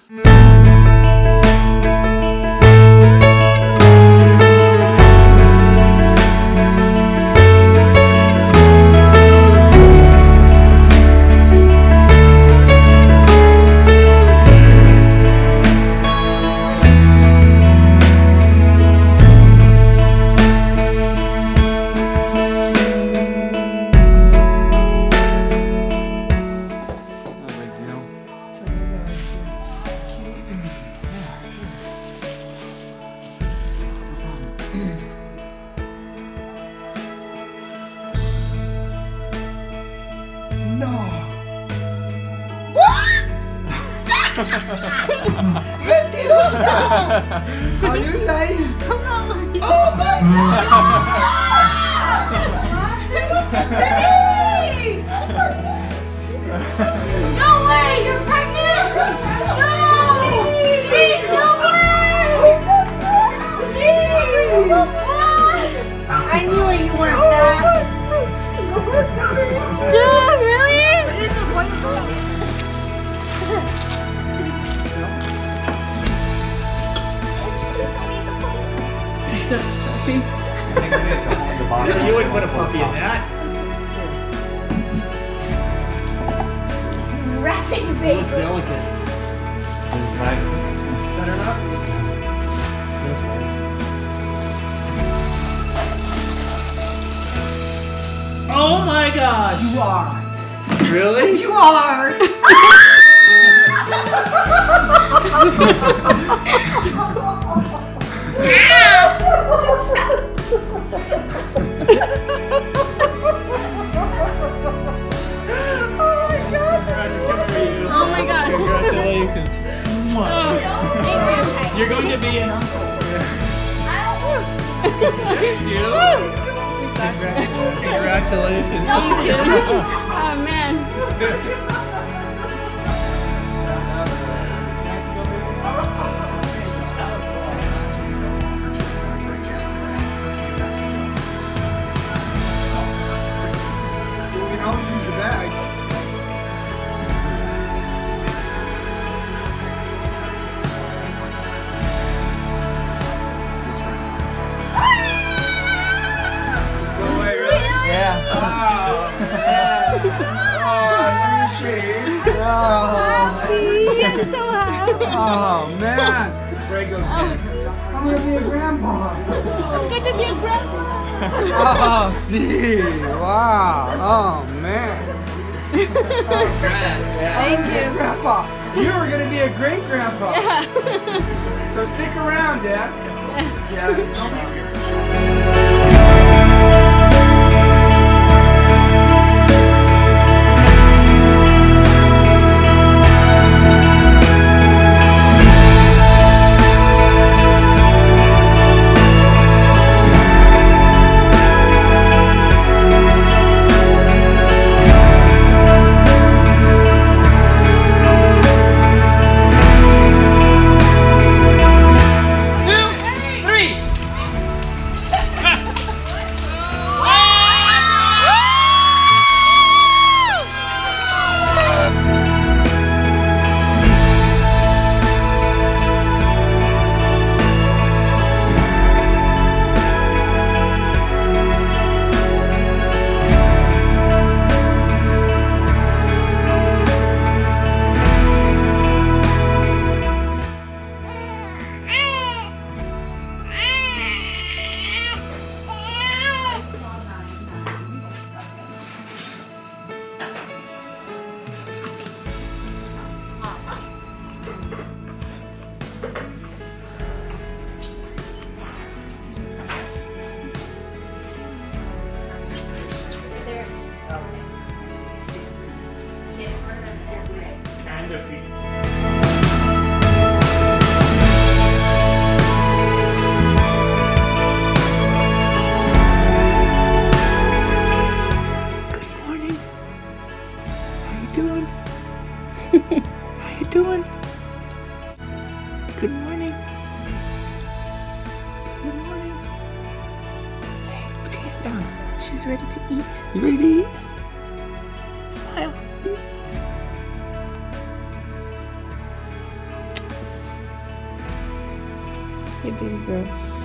Mentirosa! How you lying? I'm not lying. Oh my God! Denise! No way! You're pregnant! No! Denise, no way! Denise! I knew it, you weren't that. Dude, really? It is a boy. You wouldn't put a puppy in that. Wrapping baby. It's delicate. It's like better not. Oh my gosh! You are. Really? You are. Oh my gosh. Congratulations. Oh, You're going to be an uncle. Yes, you. Congratulations. Thank you. Oh man. We can always use the bags. No way, really? Yeah. Oh, let me see. I'm so happy. Oh, man. It's a Prego test. I'm going to be a grandpa. I'm going to be a grandma. Oh, Steve. Wow. Oh, man. Congrats. Thank you. Grandpa. You were going to be a great grandpa. Yeah. So stick around, Dad. Yeah. Kind of. Good morning. How you doing? How you doing? Good morning. Good morning. Hey, put your hand down. She's ready to eat. You ready to eat? Smile. Hey, baby girl.